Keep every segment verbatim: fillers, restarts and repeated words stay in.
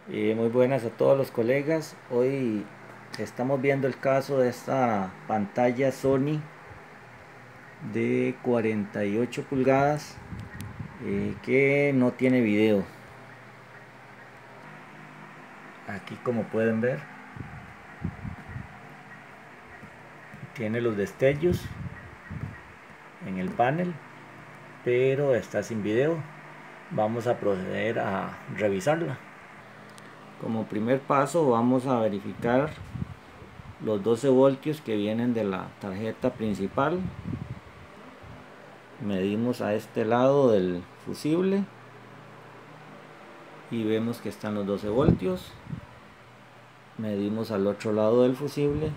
Y muy buenas a todos los colegas. Hoy estamos viendo el caso de esta pantalla Sony de cuarenta y ocho pulgadas eh, que no tiene video. Aquí, como pueden ver, tiene los destellos en el panel, pero está sin video. Vamos a proceder a revisarla. Como primer paso vamos a verificar los doce voltios que vienen de la tarjeta principal. Medimos a este lado del fusible y vemos que están los doce voltios. Medimos al otro lado del fusible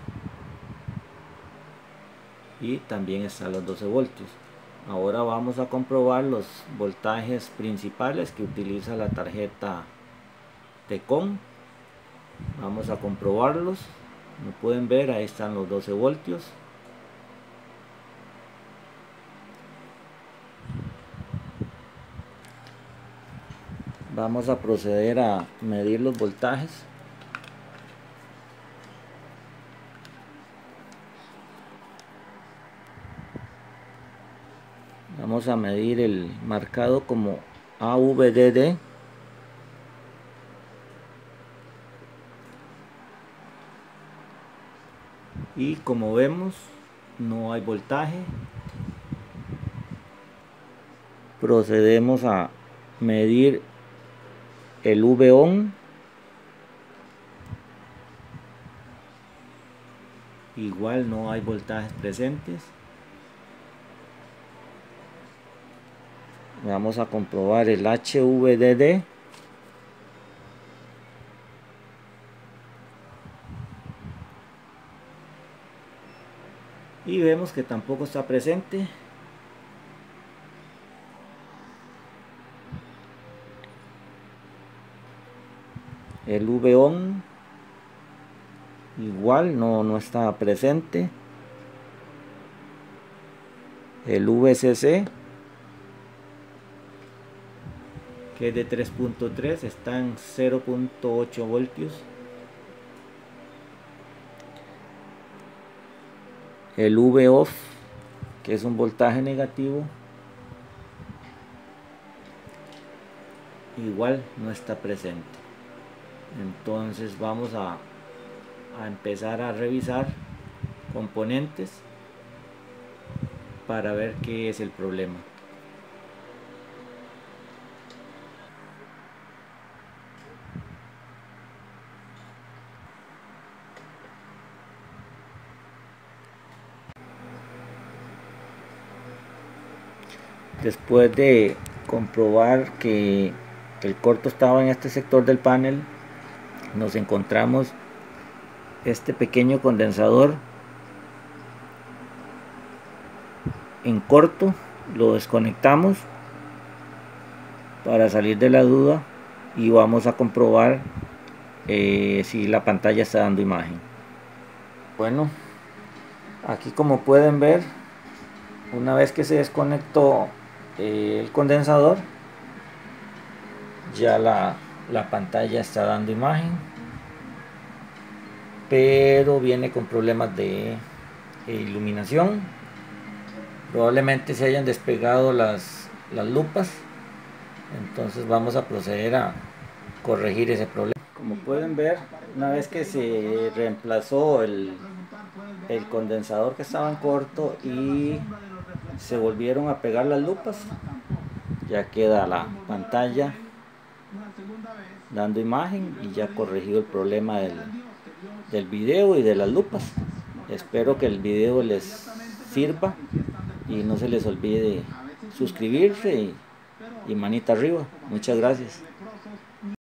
y también están los doce voltios. Ahora vamos a comprobar los voltajes principales que utiliza la tarjeta Tecon. Vamos a comprobarlos. Como pueden ver, ahí están los doce voltios. Vamos a proceder a medir los voltajes. Vamos a medir el marcado como A V D D. Y como vemos, no hay voltaje. Procedemos a medir el V on. Igual no hay voltajes presentes. Vamos a comprobar el H V D D. Y vemos que tampoco está presente. El V on igual no, no está presente. El V C C, que es de tres punto tres, está en cero punto ocho voltios. El V off, que es un voltaje negativo, igual no está presente. Entonces vamos a, a empezar a revisar componentes para ver qué es el problema. Después de comprobar que el corto estaba en este sector del panel, nos encontramos este pequeño condensador en corto. Lo desconectamos para salir de la duda y vamos a comprobar eh, si la pantalla está dando imagen. Bueno, aquí como pueden ver, una vez que se desconectó eh, el condensador, ya la, la pantalla está dando imagen, pero viene con problemas de eh, iluminación. Probablemente se hayan despegado las, las lupas. Entonces vamos a proceder a corregir ese problema. Como pueden ver, una vez que se reemplazó el, el condensador que estaba en corto y se volvieron a pegar las lupas, ya queda la pantalla dando imagen y ya corregido el problema del, del video y de las lupas. Espero que el video les sirva y no se les olvide suscribirse y, y manita arriba. Muchas gracias.